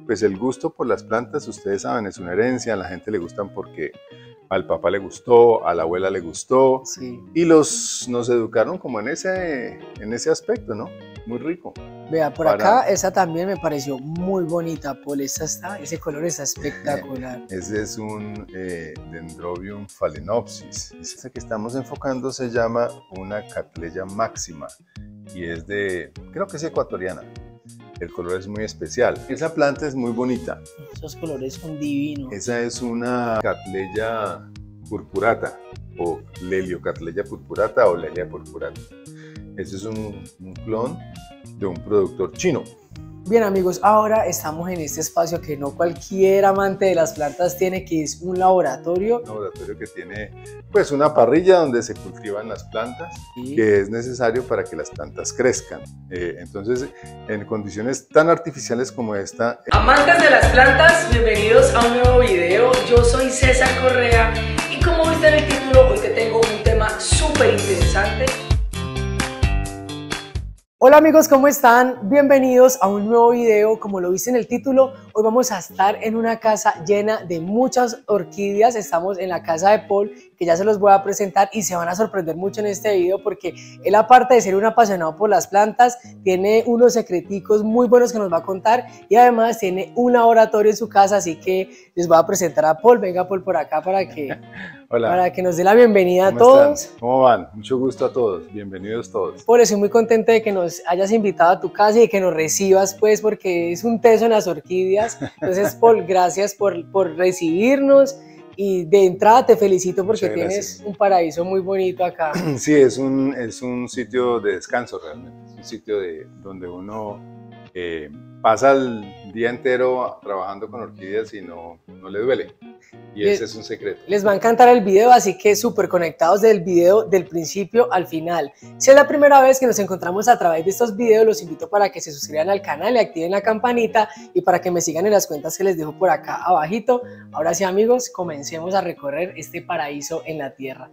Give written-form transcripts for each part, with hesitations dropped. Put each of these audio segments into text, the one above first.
pues el gusto por las plantas, ustedes saben, es una herencia, a la gente le gustan porque al papá le gustó, a la abuela le gustó, Sí. y nos educaron como en ese aspecto, ¿no? Muy rico. Vea, por acá esa también me pareció muy bonita, Paul. Ese color está espectacular. Ese es un Dendrobium phalaenopsis. Esta que estamos enfocando se llama una Cattleya máxima y es creo que es ecuatoriana. El color es muy especial. Esa planta es muy bonita. Esos colores son divinos. Esa es una Cattleya purpurata o Leliocattleya purpurata o Lelia purpurata. Ese es un clon de un productor chino. Bien amigos, ahora estamos en este espacio que no cualquier amante de las plantas tiene, que es un laboratorio. Un laboratorio que tiene pues una parrilla donde se cultivan las plantas, Sí. que es necesario para que las plantas crezcan. Entonces, en condiciones tan artificiales como esta... Amantes de las plantas, bienvenidos a un nuevo video. Yo soy César Correa y como viste en el título, hoy te tengo un tema súper interesante. Hola amigos, ¿cómo están? Bienvenidos a un nuevo video. Como lo viste en el título, hoy vamos a estar en una casa llena de muchas orquídeas. Estamos en la casa de Paul, que ya se los voy a presentar y se van a sorprender mucho en este video porque él, aparte de ser un apasionado por las plantas, tiene unos secreticos muy buenos que nos va a contar y además tiene un laboratorio en su casa, así que les voy a presentar a Paul. Venga Paul por acá para que nos dé la bienvenida a todos. ¿Están? ¿Cómo van? Mucho gusto a todos, bienvenidos todos. Paul, estoy muy contenta de que nos hayas invitado a tu casa y que nos recibas, pues, porque es un teso en las orquídeas. Entonces, Paul, gracias por recibirnos y de entrada te felicito porque tienes un paraíso muy bonito acá. Sí, es un sitio de descanso realmente, es un sitio donde uno pasa el día entero trabajando con orquídeas y no le duele. Y ese es un secreto. Les va a encantar el video, así que súper conectados del video del principio al final. Si es la primera vez que nos encontramos a través de estos videos, los invito para que se suscriban al canal y activen la campanita y para que me sigan en las cuentas que les dejo por acá abajito. Ahora sí amigos, comencemos a recorrer este paraíso en la tierra.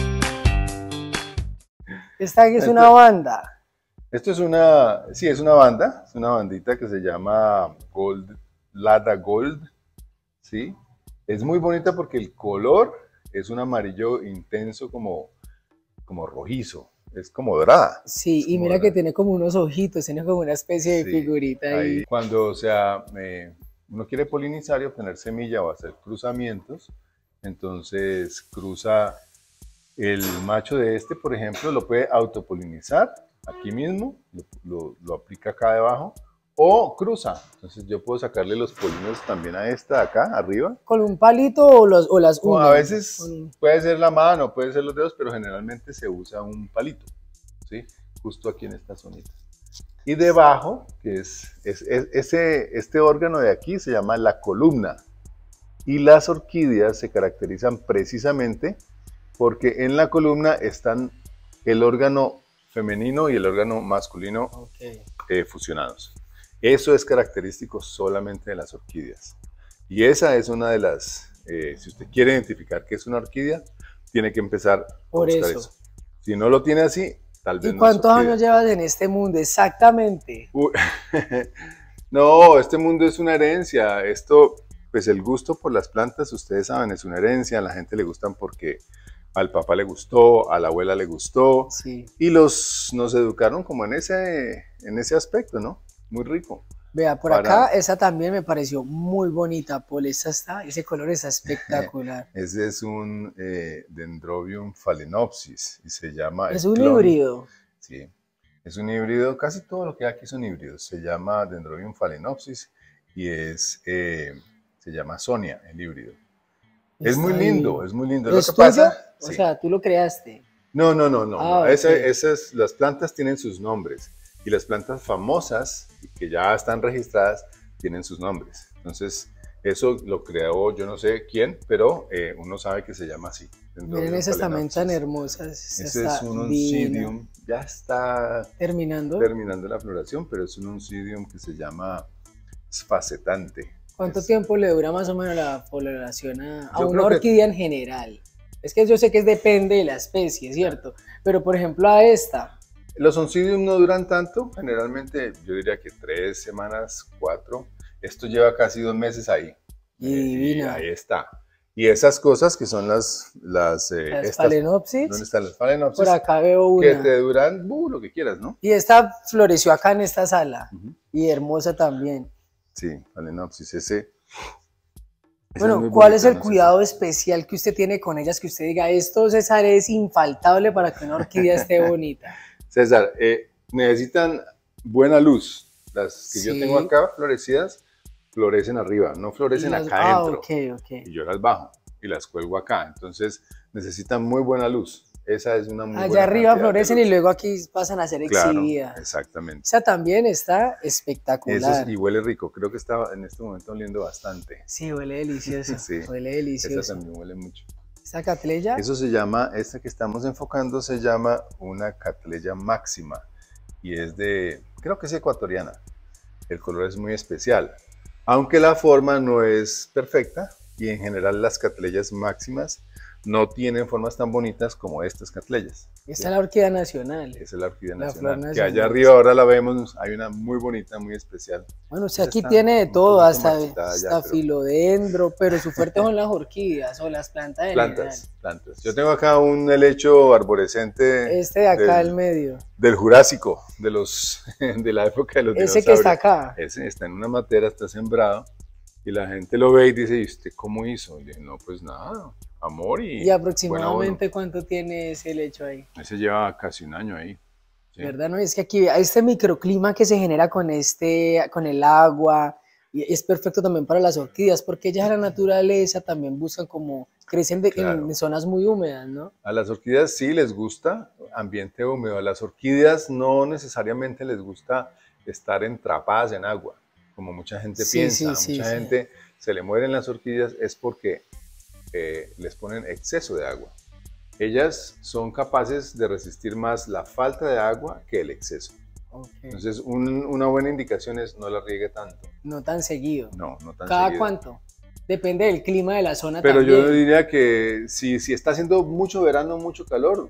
Esta es una banda. Esto es una banda, es una bandita que se llama Lada Gold, ¿sí? Es muy bonita porque el color es un amarillo intenso como rojizo, es como dorada. Sí, y mira que tiene como unos ojitos, tiene como una especie de figurita ahí. Cuando uno quiere polinizar y obtener semilla o hacer cruzamientos, entonces cruza el macho de por ejemplo, lo puede autopolinizar aquí mismo, lo aplica acá debajo, o cruza. Entonces yo puedo sacarle los polinos también a esta de acá, arriba. ¿Con un palito o las uñas? A veces puede ser la mano, puede ser los dedos, pero generalmente se usa un palito, ¿sí? Justo aquí en esta zonita. Y debajo, que este órgano de aquí se llama la columna. Y las orquídeas se caracterizan precisamente porque en la columna están el órgano femenino y el órgano masculino fusionados. Eso es característico solamente de las orquídeas. Y esa es una de las, si usted quiere identificar qué es una orquídea, tiene que empezar a buscar eso. Si no lo tiene así, tal vez no. ¿Y cuántos años llevas en este mundo exactamente? No, este mundo es una herencia. Esto, pues el gusto por las plantas, ustedes saben, es una herencia. A la gente le gustan porque al papá le gustó, a la abuela le gustó. Sí. Y nos educaron como en ese aspecto, ¿no? Muy rico. Vea, por acá esa también me pareció muy bonita, Paul. Ese color está espectacular. Ese es un Dendrobium phalaenopsis y se llama... Es un híbrido. Sí, es un híbrido. Casi todo lo que hay aquí son híbridos. Se llama Dendrobium phalaenopsis y se llama Sonia, el híbrido. Es muy lindo, es muy lindo. Lo que pasa, o sea, tú lo creaste. No. Okay. Las plantas tienen sus nombres y las plantas famosas que ya están registradas tienen sus nombres. Entonces, eso lo creó yo no sé quién, pero uno sabe que se llama así. Miren esas también tan hermosas. Ese es un oncidium, ya está terminando la floración, pero es un oncidium que se llama sfacetante. ¿Cuánto tiempo le dura más o menos la floración a una orquídea en general? Es que yo sé que depende de la especie, ¿cierto? Pero por ejemplo a esta. Los oncidium no duran tanto, generalmente yo diría que 3 semanas, 4. Esto lleva casi 2 meses ahí. Y Y divina. ahí está. Y esas cosas que son las Las estas, Phalaenopsis. ¿dónde están las Phalaenopsis? Por acá veo Que una. te duran lo que quieras, ¿no? Y esta floreció acá en esta sala. Ujú. Y hermosa también. Sí, Phalaenopsis, esa es Bueno, muy ¿cuál bonita, es el no sé cuidado especial que usted tiene con ellas? Que usted diga, esto, César, es infaltable para que una orquídea esté bonita. César, necesitan buena luz. Las que yo Sí. tengo acá florecidas, florecen arriba, no florecen acá adentro. Ok. Y yo las bajo y las cuelgo acá. Entonces necesitan muy buena luz. Esa es una muy buena Allá arriba cantidad de florecen y luz. luego aquí pasan a ser Claro, exhibidas. exactamente. Esa también está Eso espectacular. y huele rico. Creo que está en este momento oliendo bastante. Sí, huele delicioso. Sí, Huele esa delicioso. también huele mucho. Esta catleya, Eso se llama, esta que estamos enfocando se llama una Cattleya máxima y es creo que es ecuatoriana. El color es muy especial, aunque la forma no es perfecta y en general las Cattleyas máximas no tienen formas tan bonitas como estas Cattleyas. esta es la orquídea nacional. Esa es la orquídea La nacional, flor que nacional. allá arriba ahora la vemos, hay una muy bonita, muy especial. Bueno, usted Esa aquí está tiene de un todo, poquito hasta marchitada ya, pero- filodendro, pero su fuerte son las orquídeas o las plantas de Plantas. Yo tengo acá un helecho arborescente Este de acá del- del medio, del Jurásico, de la época de los ese dinosaurios. que está acá. Ese está en una matera, está sembrado, y la gente lo ve y dice, ¿y usted cómo hizo? Y le digo, no, pues nada, amor y ¿Y buen aproximadamente cuánto tiene ese lecho ahí? abono. Ese lleva casi un año ahí. Sí. ¿Verdad? No, es que aquí este microclima que se genera con el agua, y es perfecto también para las orquídeas, porque ellas en la naturaleza también buscan como, crecen Claro. en zonas muy húmedas, ¿no? A las orquídeas sí les gusta ambiente húmedo, a las orquídeas no necesariamente les gusta estar entrapadas en agua, como mucha gente Sí, piensa. sí, Mucha sí. gente se le mueren las orquídeas es porque les ponen exceso de agua. Ellas son capaces de resistir más la falta de agua que el exceso. Ok. Entonces, una buena indicación es no la riegue tanto. No tan seguido. No tan ¿Cada seguido. cuánto? Depende del clima de la zona Pero también. yo diría que si está haciendo mucho verano, mucho calor,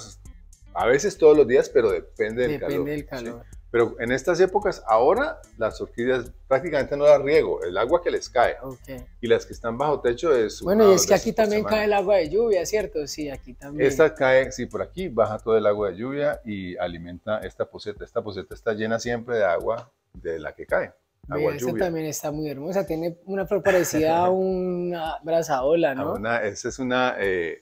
a veces todos los días, pero depende del calor. Depende del ¿sí? calor. Pero en estas épocas, ahora las orquídeas prácticamente no las riego, el agua que les cae. Ok. Y las que están bajo techo es Bueno, una y o es dos que aquí veces por también semana. cae el agua de lluvia, ¿cierto? Sí, aquí también. Esta cae, sí, por aquí baja todo el agua de lluvia y alimenta esta poseta. Esta poseta está llena siempre de agua de la que cae. Agua Vea, esta lluvia. también está muy hermosa, tiene una flor parecida a una brazaola, ¿no? Esa es una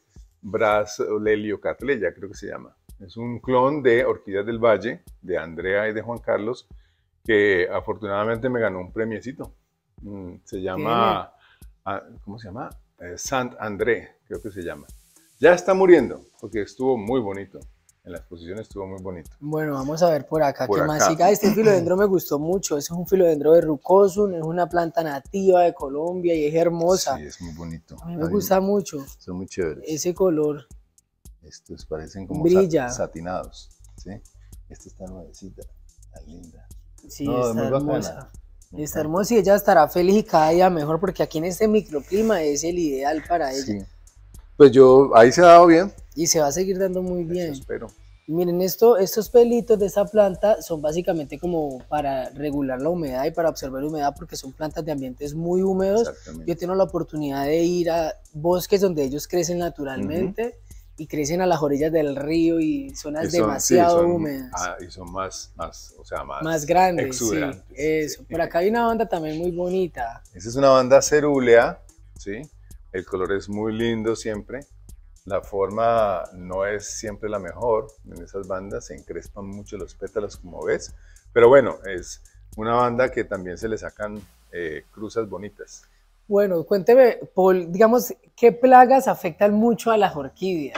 Brasoleliocattleya, creo que se llama. Es un clon de Orquídeas del Valle, de Andrea y de Juan Carlos, que afortunadamente me ganó un premiecito. Se llama, ¿cómo se llama? Sant André, creo que se llama. Ya está muriendo, porque estuvo muy bonito. En la exposición estuvo muy bonito. Bueno, vamos a ver por acá Por qué más acá. sigue. Este filodendro me gustó mucho. Ese es un filodendro de Rucosum, es una planta nativa de Colombia y es hermosa. Sí, es muy bonito. A mí me gusta mucho Son muy chéveres. ese color. Estos parecen como Brilla. satinados. ¿Sí? Esta está nuevecita, tan linda. Sí, No, está muy bacana. hermosa. Me Está encanta. hermosa y ella estará feliz y cada día mejor porque aquí en este microclima es el ideal para ella. Sí. Pues ahí se ha dado bien. Y se va a seguir dando muy Eso bien. espero. Y miren, estos pelitos de esta planta son básicamente como para regular la humedad y para absorber humedad porque son plantas de ambientes muy húmedos. Exactamente. Yo tengo la oportunidad de ir a bosques donde ellos crecen naturalmente y crecen a las orillas del río y zonas Y son- demasiado sí, son- húmedas. y son más, o sea, Más grandes, sí, exuberantes. eso. Sí. Por acá hay una banda también muy bonita. Esa es una banda cerúlea, ¿sí? El color es muy lindo siempre. La forma no es siempre la mejor. En esas bandas se encrespan mucho los pétalos, como ves. Pero bueno, es una banda que también se le sacan cruzas bonitas. Bueno, cuénteme, Paul, digamos, ¿qué plagas afectan mucho a las orquídeas?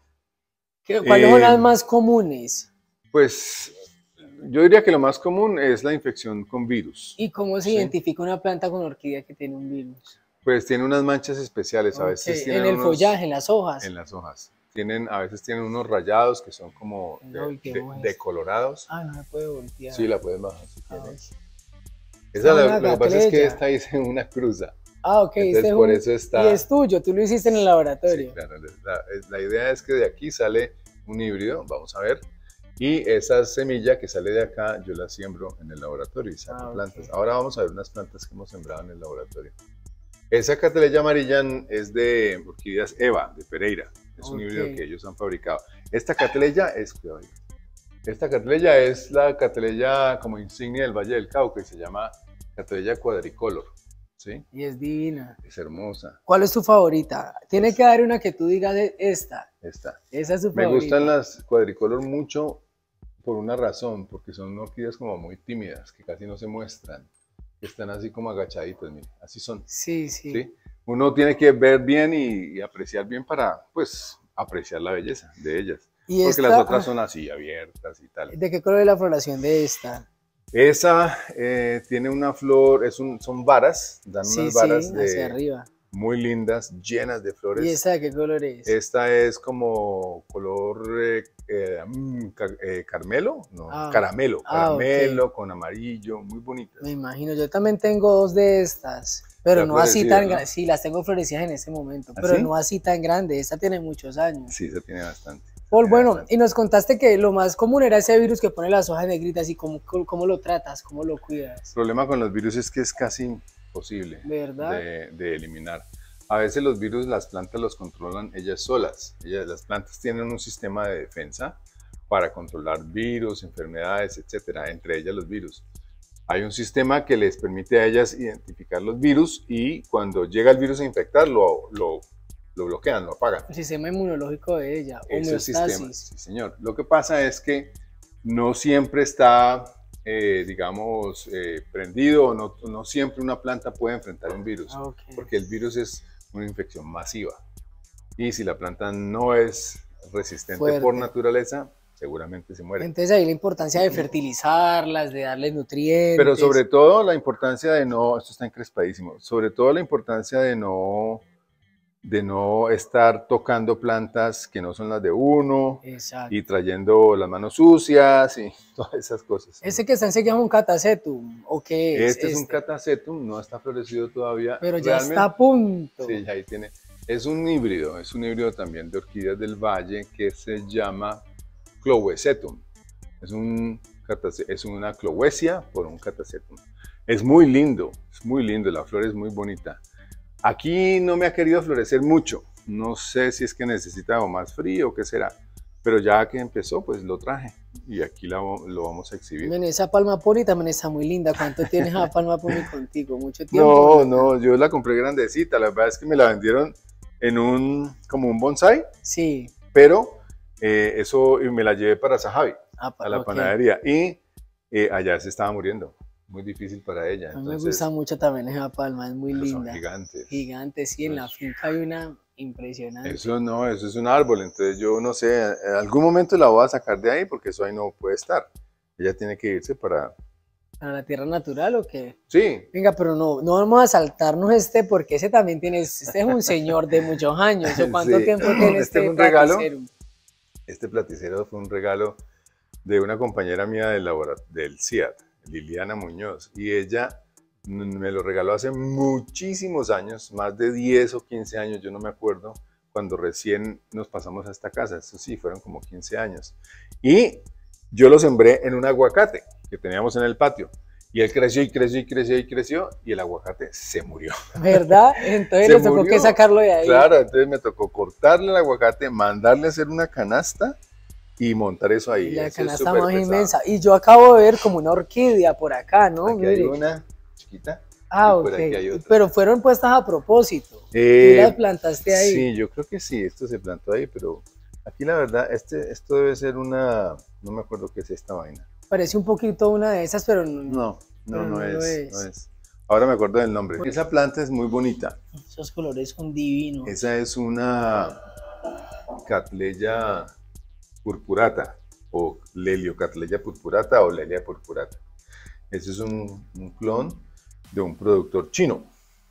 ¿Cuáles son las más comunes? Pues yo diría que lo más común es la infección con virus. ¿Y cómo se Sí. identifica una planta con orquídea que tiene un virus? Pues tiene unas manchas especiales, a Ok, veces en tienen el unos- follaje, en las hojas. En las hojas. A veces tienen unos rayados que son como No, volteemos esto. decolorados. Ah, no me puede voltear. Sí, la puedes bajar si Ah, quieres. ok. Esa, una lo que pasa es que Cattleya. esta dice una cruza. Ah, ok. Entonces, este es por eso está- Y es tuyo, tú lo hiciste en el laboratorio. Sí, claro. La idea es que de aquí sale un híbrido, vamos a ver. Y esa semilla que sale de acá, yo la siembro en el laboratorio y saco plantas. Ok. Ahora vamos a ver unas plantas que hemos sembrado en el laboratorio. Esa cataleya amarilla es de orquídeas Eva, de Pereira. Es un híbrido que ellos han fabricado. Esta cataleya es, cuidado, esta cataleya es la cataleya como insignia del Valle del Cauca y se llama cataleya quadricolor. ¿Sí? Y es divina. Es hermosa. ¿Cuál es tu favorita? Tiene que haber una que tú digas esta. Esta. Esa es su Me favorita. gustan las cuadricolor mucho por una razón, porque son orquídeas como muy tímidas, que casi no se muestran, que están así como agachaditas, mire, así son. Sí, sí. ¿Sí? Uno tiene que ver bien y apreciar bien para, pues, apreciar la belleza de ellas. Y Porque esta, las otras son así, abiertas y tal. ¿de qué color es la floración de esta? Esa tiene una flor, son varas, dan Sí, unas varas sí, hacia arriba. muy lindas, llenas de flores. ¿Y esta de qué color es? Esta es como color carmelo, no, caramelo, caramelo ok. con amarillo, muy bonitas. Me imagino, yo también tengo dos de estas, pero Ya no así tan ¿no? grandes. Sí, las tengo florecidas en este momento, ¿Ah, pero sí? no así tan grande. Esta tiene muchos años. Sí, se tiene bastante. Paul, Tiene bueno, bastante. y nos contaste que lo más común era ese virus que pone las hojas negritas y cómo lo tratas, cómo lo cuidas. El problema con los virus es que es casi imposible ¿Verdad? de eliminar. A veces los virus las plantas los controlan ellas solas. Las plantas tienen un sistema de defensa para controlar virus, enfermedades, etcétera, entre ellas los virus. Hay un sistema que les permite a ellas identificar los virus y cuando llega el virus a infectar lo bloquean, lo apagan. El sistema inmunológico de ella, Ese sistema, homeostasis. sí señor. Lo que pasa es que no siempre está, digamos, prendido, o no siempre una planta puede enfrentar un virus, Ok. porque el virus es una infección masiva. Y si la planta no es resistente Fuerte. por naturaleza, seguramente se muere. Entonces ahí la importancia de fertilizarlas, de darles nutrientes. Pero sobre todo la importancia de no, esto está encrespadísimo, sobre todo la importancia de no estar tocando plantas que no son las de uno. Exacto. Y trayendo las manos sucias y todas esas cosas. Ese que está enseguida es un catasetum, ¿o qué es? Este es un catasetum, no está florecido todavía. Pero ya Realmente, está a punto. Sí, ahí tiene. Es un híbrido también de orquídeas del valle que se llama Clowesetum. Es una clowesia por un catasetum. Es muy lindo, la flor es muy bonita. Aquí no me ha querido florecer mucho, no sé si es que necesita más frío o qué será, pero ya que empezó, pues lo traje y aquí lo vamos a exhibir. Miren, esa palma pony también está muy linda. ¿Cuánto tienes a palma pony contigo? ¿Mucho tiempo? No, yo la compré grandecita, la verdad es que me la vendieron como un bonsai, Sí. pero eso me la llevé para Sahavi, a la Ok. panadería, y allá se estaba muriendo. Muy difícil para ella. A mí Entonces, me gusta mucho también esa palma, es muy son linda. gigantes. Gigante, sí, en la finca hay una impresionante. Eso es un árbol, entonces yo no sé, en algún momento la voy a sacar de ahí porque eso ahí no puede estar. Ella tiene que irse para... ¿Para la tierra natural o qué? Sí, Venga, pero no vamos a saltarnos porque ese también tiene, este es un señor de muchos años. ¿O cuánto Sí. tiempo tiene Este fue un regalo. platicero? este platicero fue un regalo de una compañera mía del CIAT, Liliana Muñoz, y ella me lo regaló hace muchísimos años, más de 10 o 15 años, yo no me acuerdo, cuando recién nos pasamos a esta casa, eso sí, fueron como 15 años. Y yo lo sembré en un aguacate que teníamos en el patio, y él creció y creció y creció y creció, y el aguacate se murió. ¿Verdad? Entonces Se les tocó murió. que sacarlo de ahí. Claro, entonces me tocó cortarle el aguacate, mandarle a hacer una canasta y montar eso ahí. Y la Eso es canasta súper más pesado. inmensa. Y yo acabo de ver como una orquídea por acá, ¿no? Aquí hay Mire. una chiquita. Ah, y por ok. aquí hay otra. Pero fueron puestas a propósito. ¿Tú las plantaste ahí? Sí, yo creo que sí, esto se plantó ahí, pero aquí la verdad, esto debe ser una, no me acuerdo qué es esta vaina. Parece un poquito una de esas, pero No lo es. Ahora me acuerdo del nombre. Esa planta es muy bonita. esos colores son divinos. Esa es una Cattleya purpurata o Leliocattleya purpurata o Lelia purpurata. Ese es un clon de un productor chino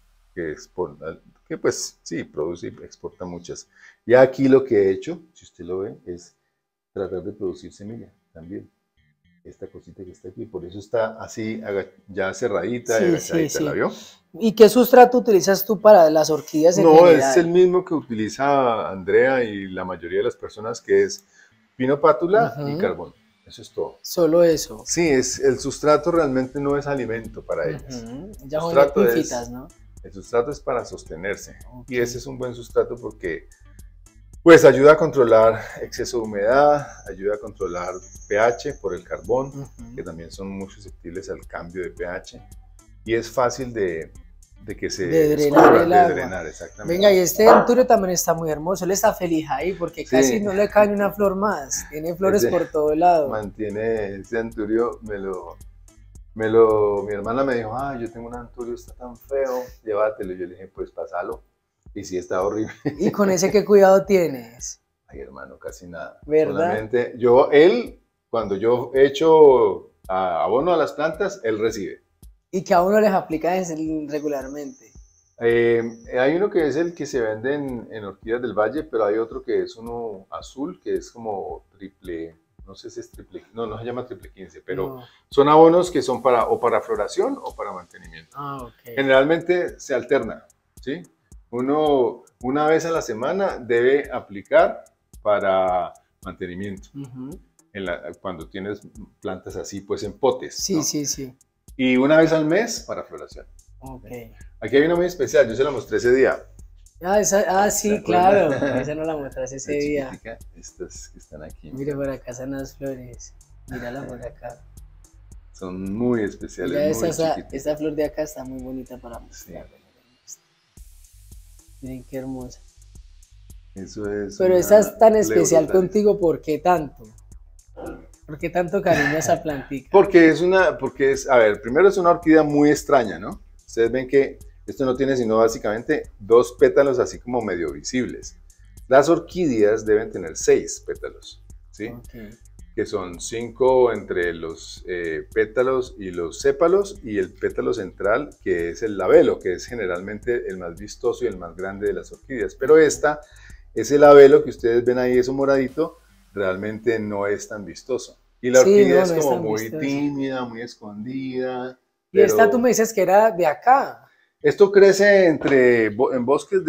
que pues sí, produce y exporta muchas. Y aquí lo que he hecho, si usted lo ve, es tratar de producir semilla también. Esta cosita que está aquí, por eso está así ya cerradita, Sí, y agachadita, sí, ¿la sí. vio? ¿Y qué sustrato utilizas tú para las orquídeas en No, general? es el mismo que utiliza Andrea y la mayoría de las personas, que es pino pátula y Ujú. carbón. Eso es todo. Solo eso. Sí, el sustrato realmente no es alimento para ellas. Ya son Sustrato epífitas, ¿no? El sustrato es para sostenerse. Okay. Y ese es un buen sustrato porque pues ayuda a controlar exceso de humedad, ayuda a controlar pH por el carbón, que también son muy susceptibles al cambio de pH. Y es fácil de que se drenar, exactamente. Venga, y este anturio también está muy hermoso. Él está feliz ahí porque casi no le cae ni una flor más. Tiene flores por todo lado. Mantiene ese anturio, mi hermana me dijo, yo tengo un anturio, está tan feo, llévatelo. Y yo le dije, pues pásalo. Y sí, está horrible. ¿Y con ese qué cuidado tienes? Ay, hermano, casi nada. ¿Verdad? Solamente cuando yo echo abono a las plantas, él recibe. ¿Y que a uno les aplica regularmente? Hay uno que es el que se vende en Orquídeas del Valle, pero hay otro que es uno azul, que es como triple, no sé si es triple, no se llama triple 15, pero son abonos que son para floración o para mantenimiento. Okay. Generalmente se alterna, ¿sí? Uno una vez a la semana debe aplicar para mantenimiento, cuando tienes plantas así, pues en potes. Sí, ¿no? Sí. Y una vez al mes para floración. Okay. Aquí hay una muy especial, yo se la mostré ese día. Sí, claro. Esa no la mostraste ese día. Estas que están aquí. Mira, por acá están las flores. Mírala por acá. Son muy especiales. Mira, esta flor de acá está muy bonita para mostrar. Sí. Miren qué hermosa. Eso es. Pero esta es tan especial contigo, ¿por qué tanto? ¿Por qué tanto cariño a esa plantita? Porque a ver, primero es una orquídea muy extraña, ¿no? Ustedes ven que esto no tiene sino básicamente 2 pétalos así como medio visibles. Las orquídeas deben tener 6 pétalos, ¿sí? Okay. Que son 5 entre los pétalos y los sépalos y el pétalo central, que es el labelo, que es generalmente el más vistoso y el más grande de las orquídeas. Pero ese labelo que ustedes ven ahí, eso moradito, realmente no es tan vistoso. Y la orquídea es como muy tímida, muy escondida. Y esta tú me dices que era de acá. Esto crece en bosques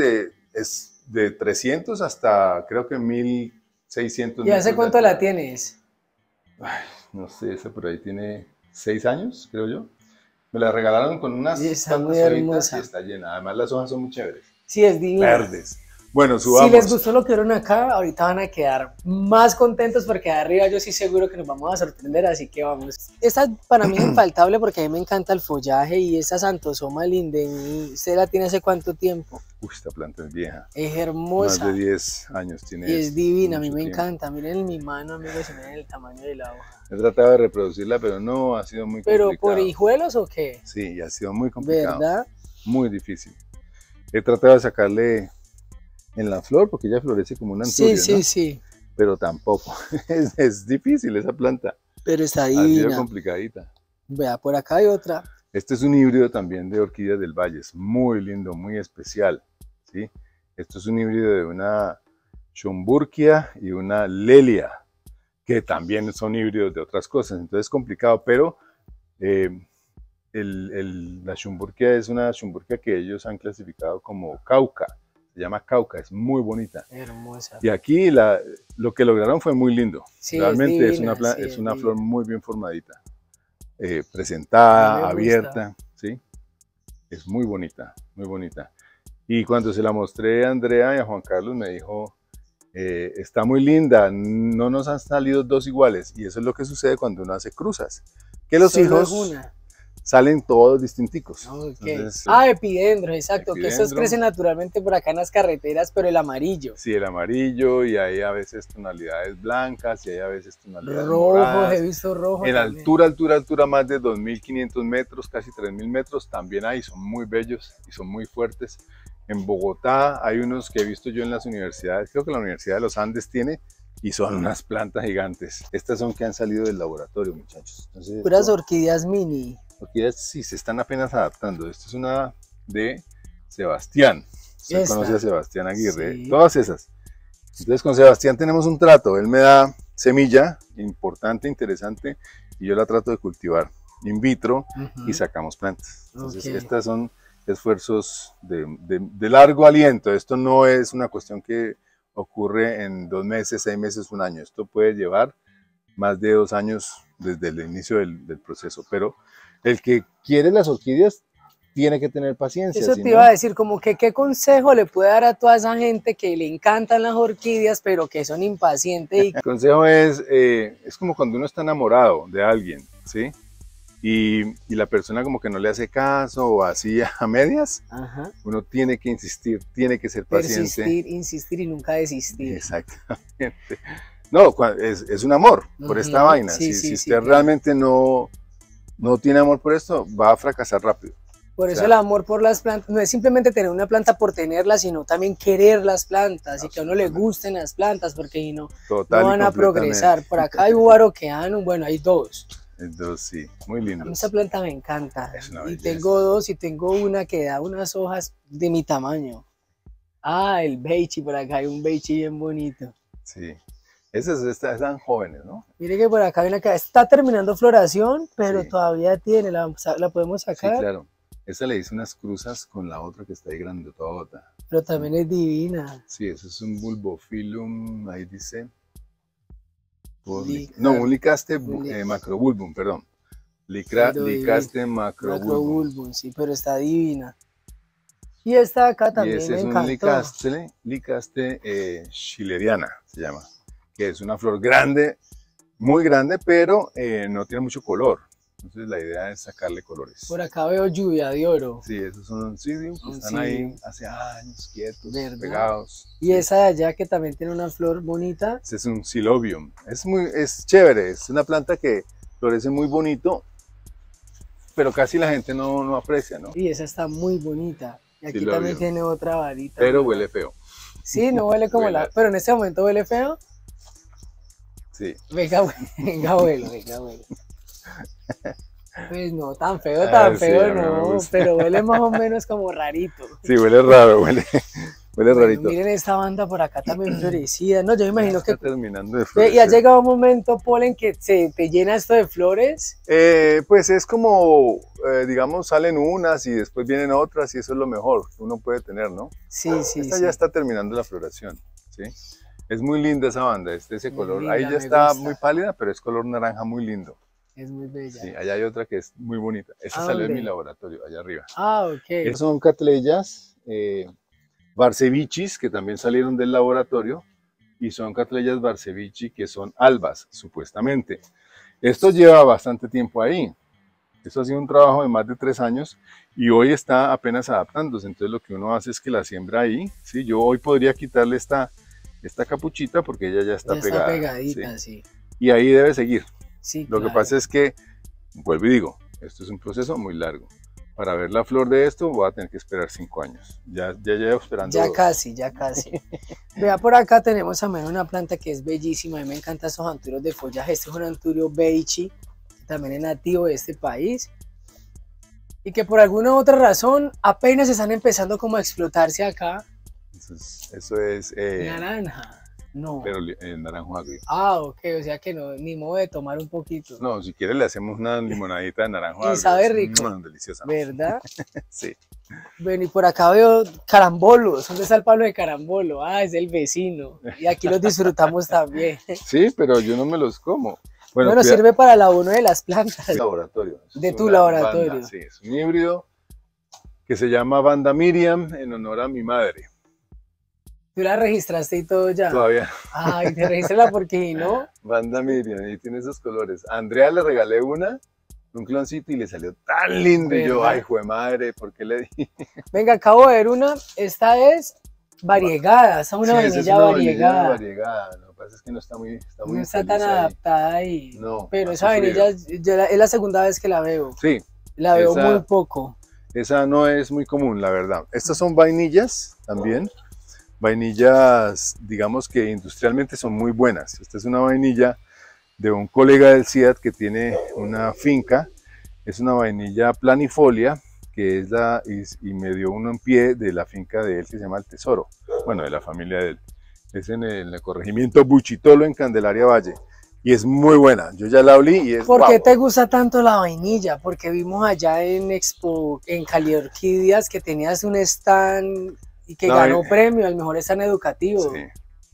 de 300 hasta creo que 1600 metros. ¿Y hace cuánto la tienes? Ay, no sé, esa por ahí tiene 6 años, creo yo. Me la regalaron con unas muy hermosa. Y está llena. Además las hojas son muy chéveres. Sí, es divina. Verdes. Bueno, subamos. Si les gustó lo que vieron acá, ahorita van a quedar más contentos porque de arriba yo sí seguro que nos vamos a sorprender, así que vamos. Esta para mí es infaltable porque a mí me encanta el follaje y esta Santosoma lindeni, ¿usted la tiene hace cuánto tiempo? Uy, esta planta es vieja. Es hermosa. Más de 10 años tiene. Y es divina, a mí me encanta. Miren en mi mano, amigos, y miren el tamaño de la hoja. He tratado de reproducirla, pero no, ha sido muy complicado. ¿Pero por hijuelos o qué? Sí, ha sido muy complicado. ¿Verdad? Muy difícil. He tratado de sacarle en la flor, porque ella florece como una anturia, sí. Pero tampoco, es difícil esa planta. Pero está divina. Ha sido complicadita. Vea, por acá hay otra. Este es un híbrido también de orquídeas del valle, es muy lindo, muy especial, ¿sí? Esto es un híbrido de una Schomburgia y una Lelia, que también son híbridos de otras cosas, entonces es complicado, pero la Schomburgia es una Schomburgia que ellos han clasificado como cauca. Se llama cauca, es muy bonita. Hermosa. Y aquí lo que lograron fue muy lindo. Sí, realmente es divina, es una flor muy bien formadita. Presentada, abierta, ¿sí? Es muy bonita, muy bonita. Y cuando se la mostré a Andrea y a Juan Carlos me dijo, está muy linda, no nos han salido 2 iguales. Y eso es lo que sucede cuando uno hace cruzas. Que los hijos salen todos distinticos. Okay. Entonces, epidendros, exacto, que esos crecen naturalmente por acá en las carreteras, pero el amarillo. Sí, el amarillo, y hay a veces tonalidades blancas, y hay a veces tonalidades rojos, moradas. he visto rojos. En altura, más de 2.500 metros, casi 3.000 metros, también hay, son muy bellos y son muy fuertes. En Bogotá hay unos que he visto yo en las universidades, creo que la Universidad de los Andes tiene, y son unas plantas gigantes. Estas son que han salido del laboratorio, muchachos. Entonces, puras orquídeas mini. Orquídeas sí se están apenas adaptando. Esta es una de Sebastián. Usted conoce a Sebastián Aguirre, sí. Todas esas. Entonces con Sebastián tenemos un trato. Él me da semilla importante, interesante, y yo la trato de cultivar in vitro y sacamos plantas. Entonces estas son esfuerzos de largo aliento. Esto no es una cuestión que ocurre en 2 meses, 6 meses, 1 año. Esto puede llevar más de 2 años desde el inicio del proceso, pero el que quiere las orquídeas tiene que tener paciencia. Eso si te no, iba a decir, como que qué consejo le puede dar a toda esa gente que le encantan las orquídeas, pero que son impacientes. el consejo es como cuando uno está enamorado de alguien, ¿sí? Y la persona como que no le hace caso o así a medias, Ajá. uno tiene que insistir, tiene que ser paciente. Persistir, insistir y nunca desistir. Exactamente. No, es un amor por esta vaina. Sí, si sí, usted claro. realmente no tiene amor por esto, va a fracasar rápido. Por eso Claro. el amor por las plantas no es simplemente tener una planta por tenerla, sino también querer las plantas y que a uno le gusten las plantas, porque si no, Total no y van a progresar. Por acá hay un aroqueano, bueno, hay dos. Entonces, sí, muy A mí lindo. esa planta me encanta. Es una Y belleza. tengo dos y tengo una que da unas hojas de mi tamaño. Ah, el beichi, por acá hay un beichi bien bonito. Sí. Esas están jóvenes, ¿no? Mire que por acá hay una que está terminando floración, pero Sí. todavía tiene, la podemos Sí, sacar, claro. Esa le hice unas cruzas con la otra que está ahí grandotota. pero también es divina. Sí, eso es un bulbophyllum, ahí dice. Lica- Un licaste Li- macrobulbum, perdón. Pero Licaste macrobulbum. Macrobulbum, sí, pero está divina. Y esta de acá Y también ese me es un encantó. licaste schilleriana, se llama. Que es una flor grande, muy grande, pero no tiene mucho color. Entonces la idea es sacarle colores. Por acá veo lluvia de oro. Sí, esos son oncidium que están Oncidium. ahí hace años, quietos, ¿Verdad? pegados. Y Sí. esa de allá que también tiene una flor bonita. Ese es un Xylobium. Es chévere, es una planta que florece muy bonito, pero casi la gente no aprecia, ¿no? Y esa está muy bonita. Y aquí Xylobium. también tiene otra varita. Pero ¿verdad? huele feo. Sí, no huele como Huele. la... Pero en este momento huele feo. Sí. Venga, venga, abuelo, venga, abuelo. Pues no, tan feo, Ah, tan sí, feo, a mí me no, gusta. pero huele más o menos como rarito. Sí, huele raro, huele Bueno, rarito. miren esta banda por acá también florecida. No, yo me imagino Está que... terminando de Y ha florecer. llegado un momento, Polen, que se te llena esto de flores. Pues es como, digamos, salen unas y después vienen otras y eso es lo mejor que uno puede tener, ¿no? Sí, sí, Esta sí. ya está terminando la floración, ¿sí? Es muy linda esa banda, ese Muy color. linda, Ahí ya me está gusta. muy pálida, pero es color naranja muy lindo. Es muy bella. Sí, allá hay otra que es muy bonita. Esa ¿A salió de dónde? mi laboratorio, allá arriba. Ah, ok. Esas son catleyas Barcevichis, que también salieron del laboratorio, y son catleyas Barcevichi, que son albas, supuestamente. Esto lleva bastante tiempo ahí. Esto ha sido un trabajo de más de 3 años y hoy está apenas adaptándose. Entonces lo que uno hace es que la siembra ahí. ¿Sí? Yo hoy podría quitarle esta capuchita porque ella ya está Ya pegada. pegadita, ¿sí? sí. Y ahí debe seguir. Sí, Lo que claro. pasa es que, vuelvo y digo, esto es un proceso muy largo. Para ver la flor de esto voy a tener que esperar 5 años. Ya llevo esperando Ya 2. casi, ya casi. Vea, por acá tenemos también una planta que es bellísima. A mí me encantan esos anturios de follaje. Este es un anturio beichi, que también es nativo de este país. Y que por alguna otra razón apenas están empezando como a explotarse acá. Eso es Naranja. No. pero naranjo agrio. Ah, ok, o sea que no, ni modo de tomar un poquito. No, si quieres le hacemos una limonadita de naranjo Y agrio. sabe Es, rico. deliciosa. ¿Verdad? Sí. Bueno, y por acá veo carambolos. ¿Dónde está el palo de carambolo? Ah, es del vecino. Y aquí los disfrutamos también. Sí, pero yo no me los como. Bueno, cuida- sirve para el abono de las plantas. laboratorio. Eso De es tu una laboratorio. banda, sí, es un híbrido que se llama Banda Miriam en honor a mi madre. Tú la registraste y todo ya. Todavía, Ay, te regístrala porque no. Banda Miriam, y tiene esos colores. A Andrea le regalé un cloncito y le salió tan lindo. Y yo, ¿Verdad? ay, jue madre, ¿por qué le di? Venga, acabo de ver una. Esta es variegada. Esta es una Sí, esa es vainilla una variegada. variegada. Lo que pasa es que no está muy No está tan infeliz ahí. adaptada ahí. No, Pero ha esa vainilla es la segunda vez que la veo. Sí, La veo esa- muy poco. esa no es muy común, la verdad. Estas son vainillas también. Vainillas, digamos que industrialmente son muy buenas. Esta es una vainilla de un colega del CIAT que tiene una finca. Es una vainilla planifolia, que es y me dio uno en pie de la finca de él que se llama El Tesoro. Bueno, de la familia de él. Es en el corregimiento Buchitolo en Candelaria Valle. Y es muy buena. Yo ya la olí y es ¿Por qué guau. te gusta tanto la vainilla? Porque vimos allá en Expo, en Cali Orquídeas, que tenías un stand y que No, ganó premio al mejor stand educativo. Sí.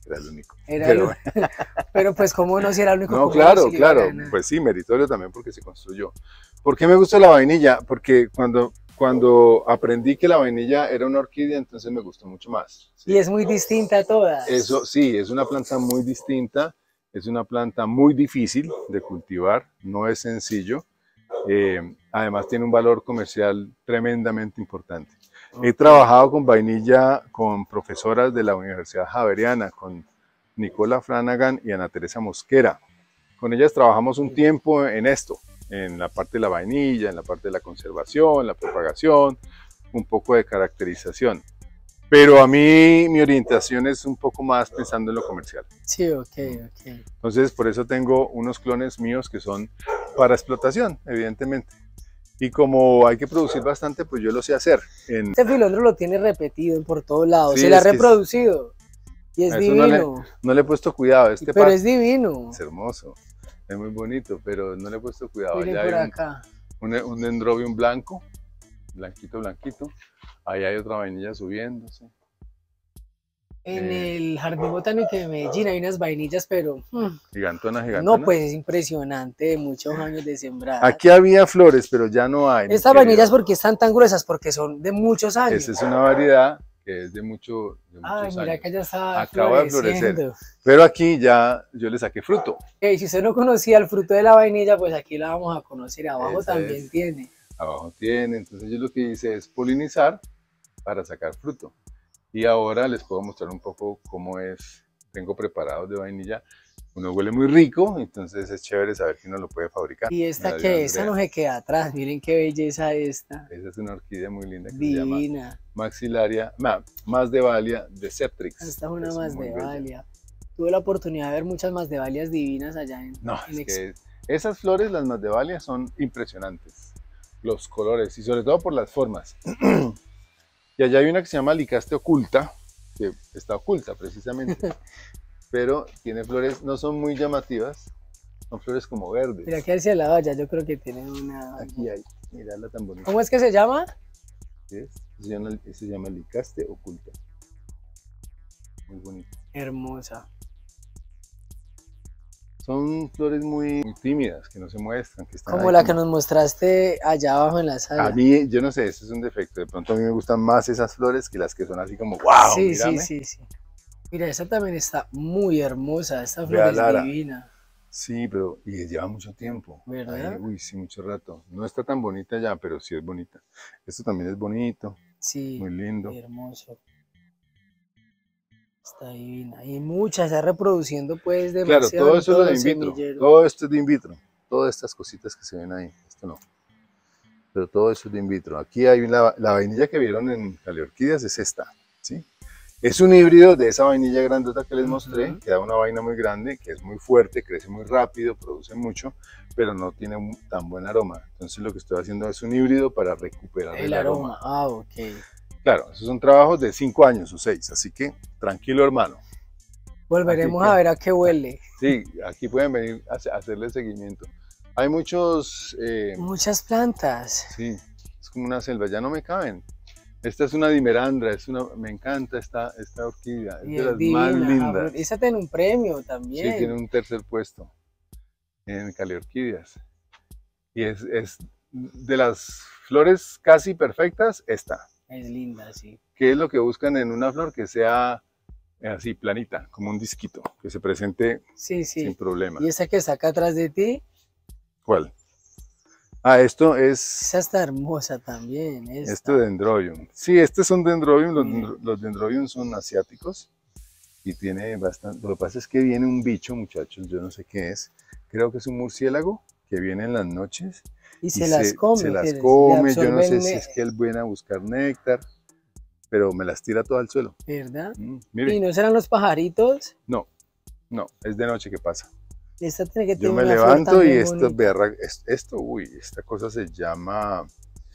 era el único. Era Pero, pero pues cómo no, si era el único. no, ¿cómo claro, no se le iba a claro, ganar? pues sí, meritorio también porque se construyó. ¿Por qué me gusta la vainilla? Porque cuando aprendí que la vainilla era una orquídea, entonces me gustó mucho más. ¿Sí? Y es muy distinta a todas. Eso sí, es una planta muy distinta, es una planta muy difícil de cultivar, no es sencillo. Además tiene un valor comercial tremendamente importante. He trabajado con vainilla con profesoras de la Universidad Javeriana, con Nicola Flanagan y Ana Teresa Mosquera. Con ellas trabajamos un tiempo en esto, en la parte de la vainilla, en la parte de la conservación, la propagación, un poco de caracterización. Pero a mí mi orientación es un poco más pensando en lo comercial. Sí, ok. Entonces por eso tengo unos clones míos que son para explotación, evidentemente. Y como hay que producir bastante, pues yo lo sé hacer. Este filóndro lo tiene repetido por todos lados, Sí, se le ha es que reproducido. Y es eso divino. no le he puesto cuidado. Pero es divino. Es hermoso, es muy bonito, pero no le he puesto cuidado. Miren Allá por hay acá. un dendrobium blanco, blanquito. Ahí hay otra vainilla subiéndose. En el Jardín Botánico de Medellín hay unas vainillas, pero Gigantona. no, pues es impresionante, de muchos años de sembrar. Aquí había flores, pero ya no hay. Estas vainillas, ¿por qué están tan gruesas? Porque son de muchos años. Esa es una variedad que es de muchos Ay, mira años. que ya está Acaba de florecer. floreciendo. Pero aquí ya yo le saqué fruto. Si usted no conocía el fruto de la vainilla, pues aquí la vamos a conocer. Abajo Esa también es. tiene. Abajo tiene, entonces yo lo que hice es polinizar para sacar fruto. Y ahora les puedo mostrar un poco cómo es. Tengo preparados de vainilla. Uno huele muy rico, entonces es chévere saber que uno lo puede fabricar. Y esta que esta no se queda atrás, miren qué belleza esta. Esa es una orquídea muy linda que Divina. se llama Maxillaria, Masdevallia desertrix. Esta es una muy Masdevallia. Tuve la oportunidad de ver muchas Masdevalias divinas allá en, No, en es que esas flores, las Masdevallias, son impresionantes. Los colores y sobre todo por las formas. Y allá hay una que se llama Licaste oculta, que está oculta precisamente. Pero tiene flores, no son muy llamativas, son flores como verdes. Mira que hacia el lado allá yo creo que tiene una... Aquí hay, mirarla tan bonita. ¿Cómo es que se llama? ¿Ves? Se llama Licaste oculta. Muy bonita. Hermosa. Son flores muy tímidas, que no se muestran. Que están Como ahí la que nos mostraste allá abajo en la sala. A mí, yo no sé, eso es un defecto. De pronto a mí me gustan más esas flores que las que son así como wow, sí, mírame. sí. Mira, esta también está muy hermosa. Esta flor Vea, es Lara. divina. Sí, pero y lleva mucho tiempo. ¿Verdad? Ay, uy, sí, mucho rato. No está tan bonita ya, pero sí es bonita. Esto también es bonito, Sí, muy lindo. hermoso. Está divina. Y muchas, está reproduciendo pues Claro, demasiado. todo eso es lo de el in vitro. semillero. Todo esto es de in vitro. Todas estas cositas que se ven ahí, esto no. Pero todo eso es de in vitro. Aquí hay la vainilla que vieron en Caleorquídeas, es esta, ¿sí? Es un híbrido de esa vainilla grandota que les mostré, que da una vaina muy grande, que es muy fuerte, crece muy rápido, produce mucho, pero no tiene tan buen aroma. Entonces lo que estoy haciendo es un híbrido para recuperar el aroma. Ah, ok. Claro, esos son trabajos de 5 años o 6, así que tranquilo, hermano. Volveremos Aquí, a ver a qué huele. Sí, aquí pueden venir a hacerle seguimiento. Hay muchos... Muchas plantas. Sí, es como una selva, ya no me caben. Esta es una dimerandra, me encanta esta orquídea, es Y de es las divina, más lindas. Esa tiene un premio también. Sí, tiene un tercer puesto en Caleorquídeas. Y es de las flores casi perfectas, esta. Es linda, sí. ¿Qué es lo que buscan en una flor? Que sea así, planita, como un disquito, que se presente Sí. sin problema. Y esa que está acá atrás de ti, ¿Cuál? Ah, esto es... esa está hermosa también. Esto dendrobium. Sí, estos son dendrobium, los dendrobium son asiáticos y tiene bastante... Lo que pasa es que viene un bicho, muchachos, yo no sé qué es. Creo que es un murciélago que viene en las noches. Y se las come. Se las le come, yo no sé absorben si es que él viene a buscar néctar, pero me las tira todo al suelo. ¿Verdad? Mire, ¿Y no serán los pajaritos? no, es de noche que pasa. Esta tiene que Yo tener me una flor levanto y también esto, bonita. uy, esta cosa se llama...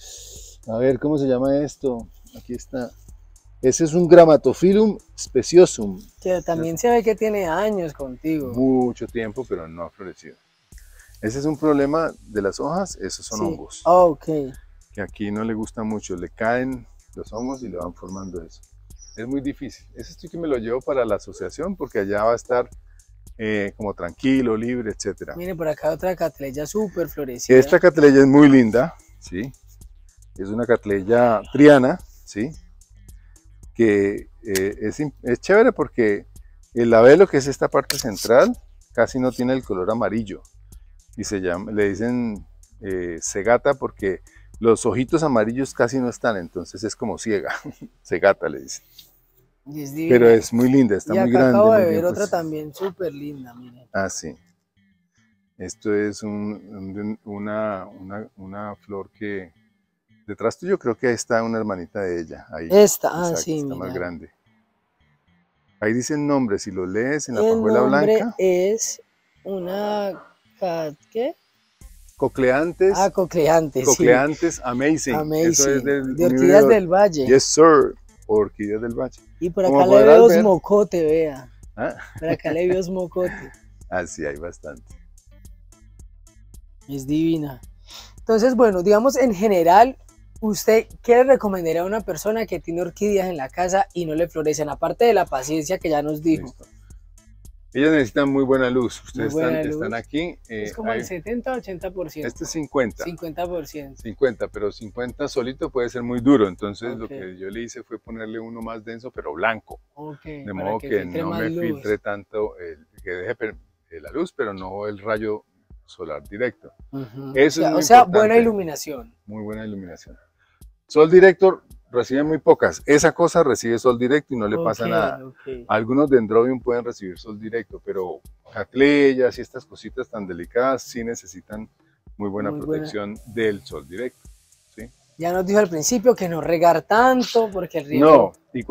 A ver, ¿cómo se llama esto? Aquí está. Ese es un Grammatophyllum speciosum. Que también se ve que tiene años contigo. Mucho tiempo, pero no ha florecido. Ese es un problema de las hojas, esos son Sí. hongos. Ok. Que aquí no le gusta mucho, le caen los hongos y le van formando eso. es muy difícil. Ese estoy que me lo llevo para la asociación porque allá va a estar como tranquilo, libre, etcétera. Mire, por acá otra catleya súper florecida. Esta catleya es muy linda, ¿sí? Es una catleya triana, ¿sí? Que es chévere porque el labelo, que es esta parte central, casi no tiene el color amarillo. Y le dicen cegata porque los ojitos amarillos casi no están, entonces es como ciega. Cegata le dicen. Y es divina. Pero es muy linda, está muy grande. Acabo de muy ver bien, otra pues. también súper linda, miren. Ah, sí. Esto es una flor que detrás tuyo creo que está una hermanita de ella. Ahí. Esta, Exacto, sí, está mira. más grande. Ahí dicen nombres, si lo lees en la El pajuela nombre blanca. es una... ¿Qué? Cocleantes. Ah, cocleantes, Cocleantes sí. Amazing. Amazing. Eso es de Orquídeas del Valle. Yes, sir. Orquídeas del Valle. Y por Como acá le podrás veo ver. osmocote, vea. ¿Ah? Por acá le veo osmocote. Ah, sí, hay bastante. Es divina. Entonces, bueno, digamos en general, ¿usted qué le recomendaría a una persona que tiene orquídeas en la casa y no le florecen? Aparte de la paciencia que ya nos dijo. Listo. Ellas necesitan muy buena luz. Ustedes Muy buena están luz. aquí. Es como el 70-80%. Este es 50. 50%. 50, pero 50 solito puede ser muy duro. Entonces lo Ok. que yo le hice fue ponerle uno más denso, pero blanco. Ok, De para modo que filtre no más me luz. filtre tanto, que deje la luz, pero no el rayo solar directo. Ujú. Eso es muy o sea, buena importante. iluminación. Muy buena iluminación. Sol directo recibe muy pocas. Esa cosa recibe sol directo y no le pasa nada. Ok. Algunos dendrobium pueden recibir sol directo, pero catleyas y estas cositas tan delicadas sí necesitan muy buena Muy protección del sol directo. ¿sí? Ya nos dijo al principio que no regar tanto porque el riego... No, y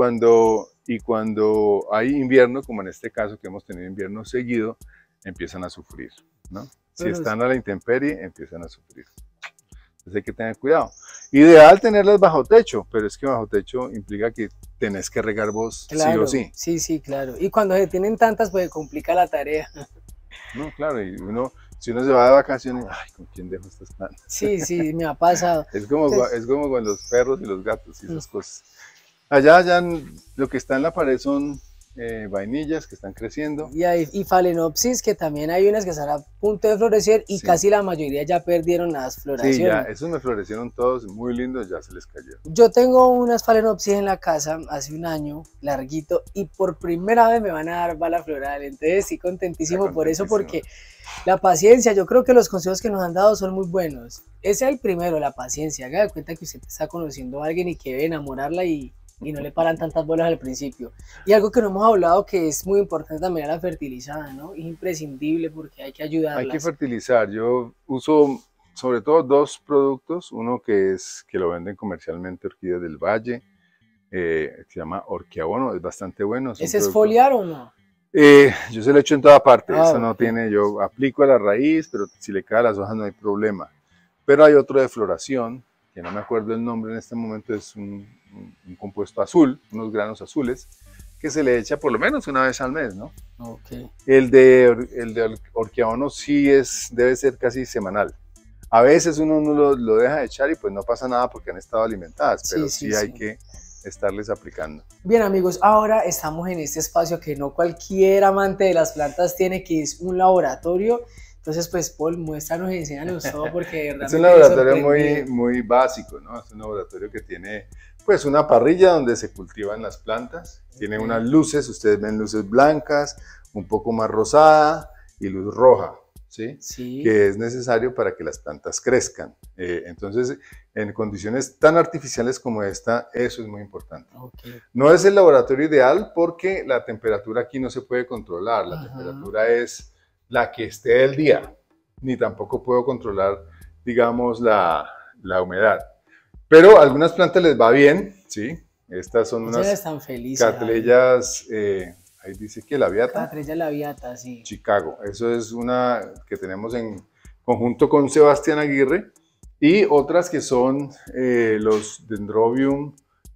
cuando hay invierno, como en este caso que hemos tenido invierno seguido, empiezan a sufrir, ¿no? Si Pero están a la intemperie, empiezan a sufrir. Entonces hay que tener cuidado. Ideal tenerlas bajo techo, pero es que bajo techo implica que tenés que regar vos Claro, sí o sí. Sí, claro. Y cuando se tienen tantas, pues complica la tarea. No, claro, y si uno se va de vacaciones, ay, ¿con quién dejo estas plantas? Sí, me ha pasado. Es como Entonces, con los perros y los gatos y esas cosas. Allá lo que está en la pared son vainillas que están creciendo. y Phalaenopsis, que también hay unas que están a punto de florecer y Sí. casi la mayoría ya perdieron las floraciones. Sí, ya, esos me florecieron todos muy lindos, ya se les cayó. Yo tengo unas Phalaenopsis en la casa hace un año, larguito, y por primera vez me van a dar bala floral. Entonces estoy contentísimo por eso, porque la paciencia, yo creo que los consejos que nos han dado son muy buenos. Ese es el primero, la paciencia. Haga de cuenta que usted está conociendo a alguien y que debe enamorarla y no le paran tantas bolas al principio. Y algo que no hemos hablado que es muy importante también es la fertilizada, ¿no? Es imprescindible porque hay que ayudarlas. Hay que fertilizar. Yo uso sobre todo dos productos. Uno que lo venden comercialmente Orquídeas del Valle, se llama Orquiabono, es bastante bueno. ¿Ese es foliar o no? Yo se lo echo en toda parte. Eso no Ok. tiene, yo aplico a la raíz, pero si le cae a las hojas no hay problema. Pero hay otro de floración, que no me acuerdo el nombre en este momento, es un compuesto azul, unos granos azules, que se le echa por lo menos una vez al mes, ¿no? Ok. El de Orquiabono sí debe ser casi semanal. A veces uno no lo deja de echar y pues no pasa nada porque han estado alimentadas, pero sí hay que estarles aplicando. Bien amigos, ahora estamos en este espacio que no cualquier amante de las plantas tiene, que es un laboratorio. Entonces pues Paul, muéstranos y enséñanos todo porque de verdad es un laboratorio muy básico, ¿no? Es un laboratorio que tiene pues una parrilla donde se cultivan las plantas, tiene unas luces, ustedes ven luces blancas, un poco más rosada y luz roja, ¿sí? Sí. Que es necesario para que las plantas crezcan. Entonces, en condiciones tan artificiales como esta, eso es muy importante. Okay. No es el laboratorio ideal porque la temperatura aquí no se puede controlar, la temperatura es la que esté del día, ni tampoco puedo controlar, digamos, la humedad. Pero a algunas plantas les va bien, ¿sí? Estas son unas están felices, catleyas, ahí dice que labiata. Catrella labiata, sí. Chicago, eso es una que tenemos en conjunto con Sebastián Aguirre, y otras que son los Dendrobium,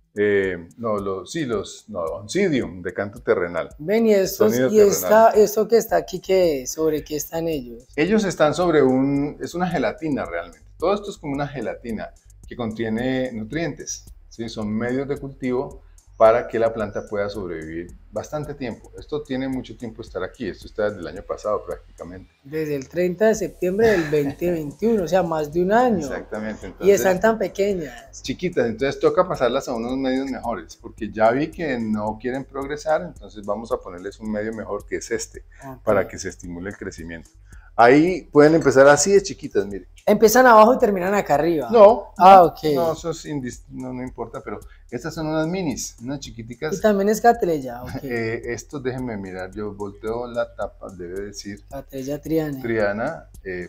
Oncidium de canto terrenal. Ven, y esto que está aquí, ¿qué es? ¿Sobre qué están ellos? Ellos están sobre es una gelatina realmente. Todo esto es como una gelatina que contiene nutrientes, ¿sí? Son medios de cultivo para que la planta pueda sobrevivir bastante tiempo. Esto tiene mucho tiempo estar aquí, esto está desde el año pasado prácticamente. Desde el 30 de septiembre del 2021, o sea, más de un año. Exactamente. Entonces, y están tan pequeñas. Chiquitas, entonces toca pasarlas a unos medios mejores, porque ya vi que no quieren progresar, entonces vamos a ponerles un medio mejor que es este, para que se estimule el crecimiento. Ahí pueden empezar así de chiquitas, mire. Empiezan abajo y terminan acá arriba. No, ok. No, eso es no importa, pero estas son unas minis, unas chiquiticas. Y también es Catleya, ok. Esto déjenme mirar, yo volteo la tapa, debe decir Catleya Triana. Triana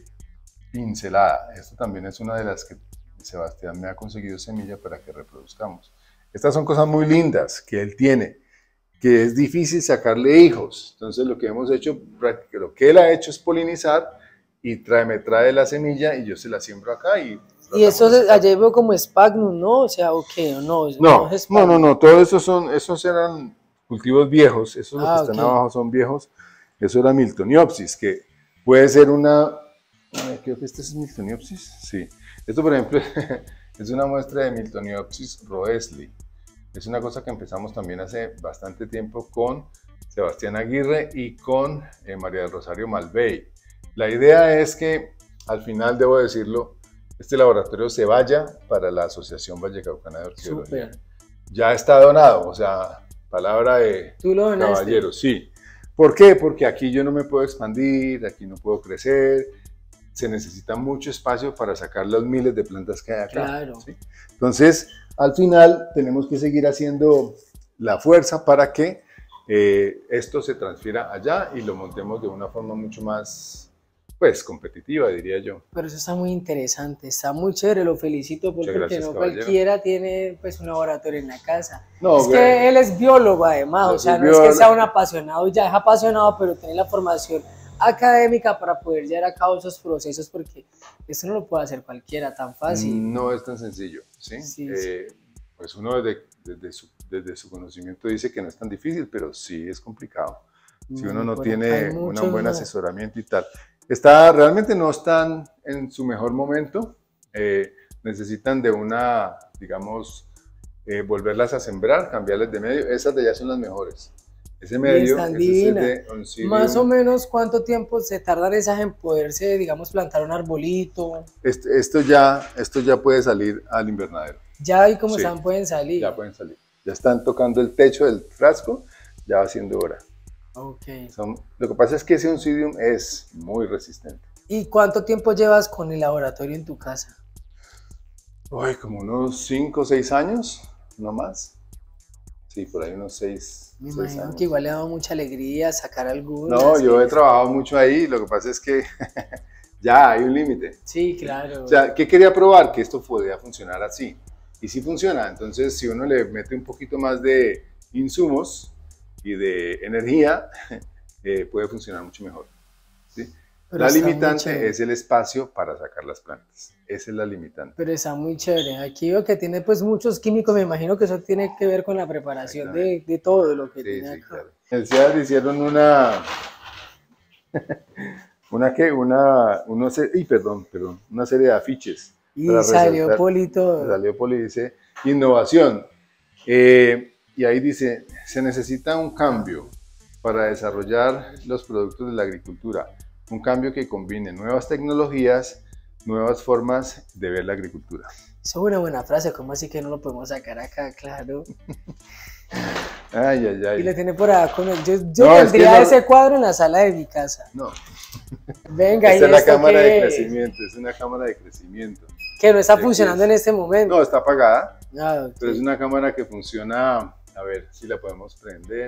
pincelada. Esto también es una de las que Sebastián me ha conseguido semilla para que reproduzcamos. Estas son cosas muy lindas que él tiene, que es difícil sacarle hijos. Entonces lo que hemos hecho, lo que él ha hecho es polinizar y me trae la semilla y yo se la siembro acá. Y eso allá veo como sphagnum, ¿no? O sea, ¿o qué? ¿O no? No, todos esos eran cultivos viejos, esos los que están abajo son viejos. Eso era Miltoniopsis, que puede ser creo que este es Miltoniopsis, sí. Esto, por ejemplo, es una muestra de Miltoniopsis roesley. Es una cosa que empezamos también hace bastante tiempo con Sebastián Aguirre y con María del Rosario Malvey. La idea es que, al final, debo decirlo, este laboratorio se vaya para la Asociación Vallecaucana de Orquídea. Ya está donado, o sea, palabra de caballero, sí. ¿Por qué? Porque aquí yo no me puedo expandir, aquí no puedo crecer, se necesita mucho espacio para sacar los miles de plantas que hay acá. Claro. ¿Sí? Entonces, al final tenemos que seguir haciendo la fuerza para que esto se transfiera allá y lo montemos de una forma mucho más, pues, competitiva, diría yo. Pero eso está muy interesante, está muy chévere, lo felicito porque gracias, no caballero. Cualquiera tiene pues un laboratorio en la casa. No, es que él es biólogo además, o sea, no es que sea un apasionado, ya es apasionado, pero tiene la formación académica para poder llevar a cabo esos procesos, porque eso no lo puede hacer cualquiera tan fácil. No es tan sencillo, ¿sí? Sí. Pues uno desde su conocimiento dice que no es tan difícil, pero sí es complicado. Si uno no tiene un buen asesoramiento y tal. Realmente no están en su mejor momento, necesitan de digamos, volverlas a sembrar, cambiarles de medio. Esas de allá son las mejores. Ese medio es de Oncidium. Más o menos, ¿cuánto tiempo se tardan esas en poderse, digamos, plantar un arbolito? Esto ya puede salir al invernadero. Ya ahí como están pueden salir. Ya pueden salir. Ya están tocando el techo del frasco, ya va siendo hora. Okay. Lo que pasa es que ese Oncidium es muy resistente. ¿Y cuánto tiempo llevas con el laboratorio en tu casa? Uy, como unos 5 o 6 años, no más. Sí, por ahí unos 6 Me imagino años. Que igual le ha dado mucha alegría sacar algunos. No, yo he trabajado mucho ahí, lo que pasa es que ya hay un límite. Sí, claro. O sea, ¿qué quería probar? Que esto podía funcionar así. Y sí funciona, entonces si uno le mete un poquito más de insumos y de energía, puede funcionar mucho mejor. ¿Sí? La limitante es el espacio para sacar las plantas. Esa es la limitante. Pero está muy chévere. Aquí veo que tiene pues muchos químicos. Me imagino que eso tiene que ver con la preparación de todo lo que tiene acá. Claro. El CIAD hicieron una serie de afiches. Y salió Poli todo. Salió Poli, dice, innovación. Y ahí dice, se necesita un cambio para desarrollar los productos de la agricultura. Un cambio que combine nuevas tecnologías, nuevas formas de ver la agricultura. Eso es una buena frase, ¿cómo así que no lo podemos sacar acá? Claro. Ay. Y lo tiene por acá con él. Yo tendría ese cuadro en la sala de mi casa. No. Venga, esta es la cámara de crecimiento, es una cámara de crecimiento. Que no está funcionando en este momento. No, está apagada. Okay. Pero es una cámara que funciona, a ver si la podemos prender.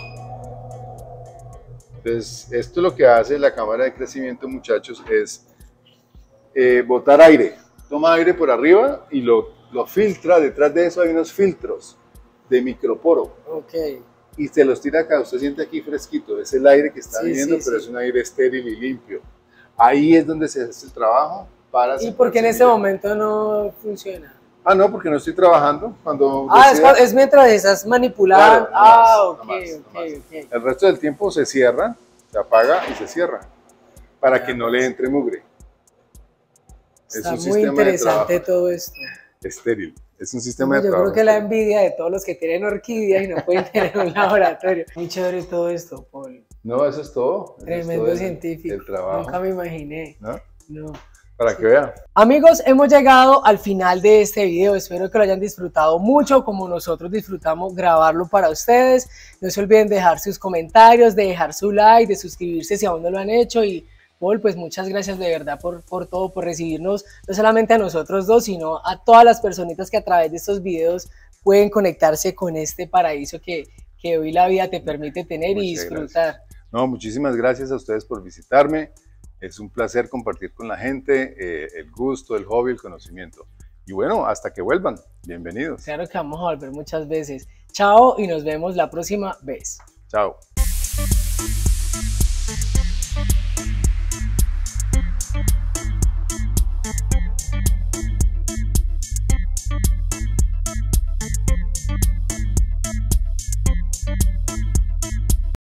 Entonces, esto lo que hace la cámara de crecimiento, muchachos, es botar aire. Toma aire por arriba y lo filtra. Detrás de eso hay unos filtros de microporo. Okay. Y se los tira acá. Usted siente aquí fresquito. Es el aire que está viniendo, pero es un aire estéril y limpio. Ahí es donde se hace el trabajo para... ¿Y por qué en este momento no funciona? No, porque no estoy trabajando. Es mientras estás manipulando. Claro, ok. El resto del tiempo se cierra, se apaga y se cierra para que no le entre mugre. Está muy interesante todo esto. Estéril. Es un sistema de Yo trabajo. creo que la envidia de todos los que tienen orquídeas y no pueden tener un laboratorio. Muy chévere todo esto, Paul. No, eso es todo. Tremendo científico. El trabajo. Nunca me imaginé. ¿No? No. Para que vean. Amigos, hemos llegado al final de este video. Espero que lo hayan disfrutado mucho, como nosotros disfrutamos grabarlo para ustedes. No se olviden de dejar sus comentarios, de dejar su like, de suscribirse si aún no lo han hecho. Y Paul, pues muchas gracias de verdad por todo, por recibirnos, no solamente a nosotros dos, sino a todas las personitas que a través de estos videos pueden conectarse con este paraíso que hoy la vida te permite tener y disfrutar. Gracias. No, muchísimas gracias a ustedes por visitarme. Es un placer compartir con la gente el gusto, el hobby, el conocimiento. Y bueno, hasta que vuelvan. Bienvenidos. Claro que vamos a volver muchas veces. Chao y nos vemos la próxima vez. Chao.